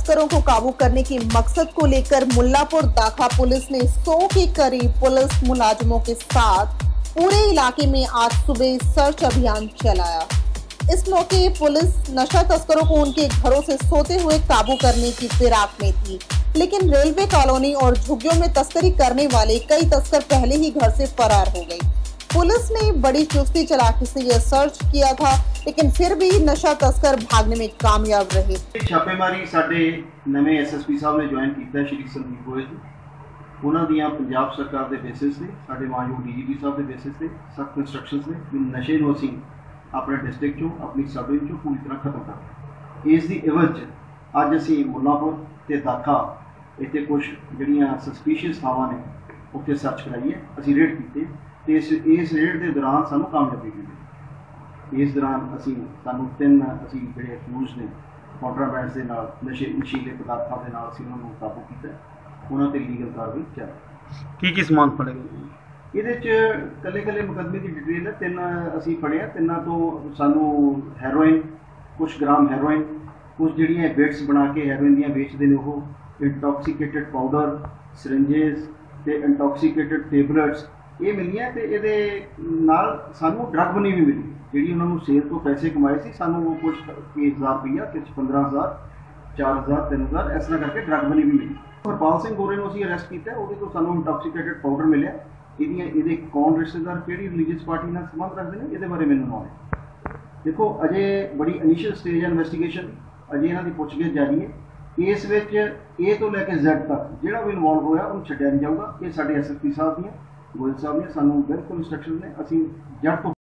तस्करों को काबू करने के मकसद को लेकर मुल्लापुर दाखा पुलिस ने 100 के करीब पुलिस मुलाजिमों के साथ पूरे इलाके में आज सुबह सर्च अभियान चलाया। इस मौके पुलिस नशा तस्करों को उनके घरों से सोते हुए काबू करने की फिराक में थी, लेकिन रेलवे कॉलोनी और झुग्गियों में तस्करी करने वाले कई तस्कर पहले ही घर से फरार हो गए। पुलिस ने बड़ी चुस्ती चालाकी से यह सर्च किया था, लेकिन फिर भी नशा तस्कर भागने में कामयाब रहे। छापेमारी साडे नवे एसएसपी साहब ने ज्वाइन किया, श्री संदीप गोयल जी। उन्होंने दियां पंजाब सरकार के बेसिस से साडे मानयोग डीजीपी साहब के बेसिस से सख्त इंस्ट्रक्शंस ने कि नशे को असीं अपने डिस्ट्रिक्ट चों अपनी सब डिवीजन चों पूरी तरह खत्म कर। इस दी एवज अज असीं मुल्लापुर ते दाखा इत्थे कुछ जिहड़ियां सस्पीशियस थावां ने उत्थे सर्च कराई है, असीं रेड कीते ते इस रेड के दौरान सानू कामयाबी मिली। इस दौरान असीं सानू 3 असीं जिहड़े अक्यूज ने कॉन्ट्राबैंड्स दे नाल नशीले पदार्थां दे नाल असीं उन्हां नूं काबू कीता, उन्हां ते लीगल कार्रवाई चल की समान फड़ेगा। ਇਹਦੇ 'ਚ ਕੱਲੇ ਮੁਕੱਦਮੇ ਦੀ डिटेल है। 3 ਅਸੀਂ ਫੜਿਆ, 3 ਤੋਂ ਸਾਨੂੰ ਹੈਰੋਇਨ, कुछ ग्राम ਹੈਰੋਇਨ, कुछ ਜਿਹੜੀਆਂ ਬਿਟਸ ਬਣਾ ਕੇ ਹੈਰੋਇਨ ਦੀਆਂ ਵੇਚਦੇ ਨੇ, ਉਹ ਇੰਟੌਕਸੀਕੇਟਡ ਪਾਊਡਰ, ਸਿਰਿੰਜਸ ਤੇ ਇੰਟੌਕਸੀਕੇਟਡ ਟੇਬਲੇਟਸ ਇਹ ਮਿਲੀਆਂ ਤੇ ਇਹਦੇ ਨਾਲ ਸਾਨੂੰ ਡਰੱਗ ਬਣੀ ਵੀ ਮਿਲੀ, ਜਿਹੜੀ ਉਹਨਾਂ ਨੂੰ ਸੇਲ ਤੋਂ ਪੈਸੇ ਕਮਾਏ ਸੀ। ਸਾਨੂੰ ਉਹ ਕੁਝ 20000 ਰੁਪਈਆ, ਕੁਝ 15000, 4000, 3000 ਇਸ ਤਰ੍ਹਾਂ ਕਰਕੇ ਡਰੱਗ ਬਣੀ ਵੀ ਮਿਲੀ। ਹਰਪਾਲ ਸਿੰਘ ਗੋਰੇ ਨੂੰ ਅਸੀਂ ਅਰੈਸਟ ਕੀਤਾ, ਉਹਦੇ ਤੋਂ ਸਾਨੂੰ ਇੰਟੌਕਸੀਕੇਟਡ ਪਾਊਡਰ ਮਿਲਿਆ। ਇਹਦੇ ਕੌਣ ਰਿਸ਼ਤੇਦਾਰ ਕਿਹੜੀ ਰਿਲੀਜੀਅਸ ਪਾਰਟੀ ਨਾਲ ਸੰਬੰਧ ਰੱਖਦੇ ਨੇ, ਇਹਦੇ ਬਾਰੇ ਮੈਨੂੰ ਨੌਲੇਜ। ਦੇਖੋ ਅਜੇ ਬੜੀ ਇਨੀਸ਼ੀਅਲ ਸਟੇਜ ਇਨਵੈਸਟੀਗੇਸ਼ਨ, ਅਜੇ ਇਹਨਾਂ ਦੀ ਪੁੱਛਗਿੱਛ ਜਾਰੀ ਹੈ। ਇਸ ਵਿੱਚ A ਤੋਂ ਲੈ ਕੇ Z ਤੱਕ ਜਿਹੜਾ ਵੀ ਇਨਵੋਲਵ ਹੋਇਆ ਉਹਨੂੰ ਛੱਡਿਆ ਨਹੀਂ ਜਾਊਗਾ। ਇਹ ਸਾਡੇ SSP ਸਾਹਿਬ ਦੀਆਂ, ਗੋਇਲ ਸਾਹਿਬ ਨੇ ਸਾਨੂੰ ਬਿਲਕੁਲ ਇੰਸਟਰਕਸ਼ਨ ਨੇ, ਅਸੀਂ ਜੜ ਤੋਂ